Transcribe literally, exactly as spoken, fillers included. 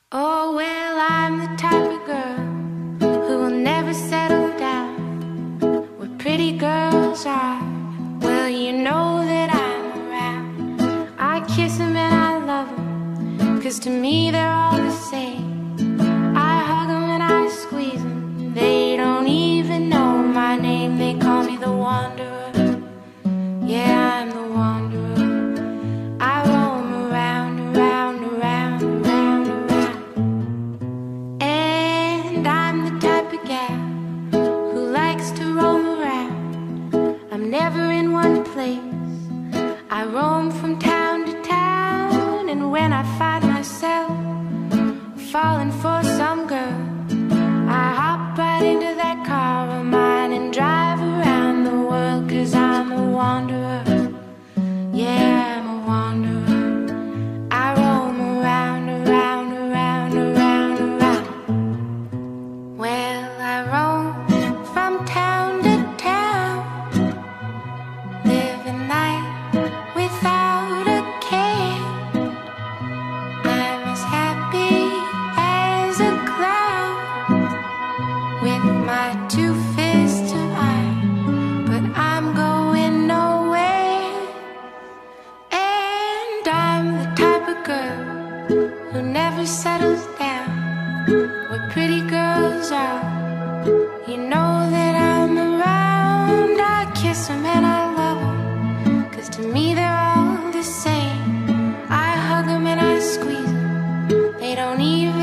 Oh, well, I'm the type of girl who will never settle down. Where pretty girls are, well, you know that I'm around. I kiss them and I love them, 'cause to me they're all the same. I hug them and I squeeze them, they don't even know my name. They call me the wanderer, yeah, I'm the wanderer. I roam around, around, around, around, around. And I'm the type of gal who likes to roam around. I'm never in one place, I roam from town to town. And when I find myself falling for some girl, I hop right into that car of mine and drive around the world. 'Cause I'm a wanderer, yeah, I'm a wanderer. I roam around, around, around, around, around. Well, I roam from town to town, living life without a care. I'm as happy as a clown with my two fists of iron, but I'm going nowhere. And I'm the type of girl who never settles down. Where pretty girls are, you know that I'm around. I kiss them and I love them, 'cause to me they're all the same. I hug them and I squeeze them, they don't even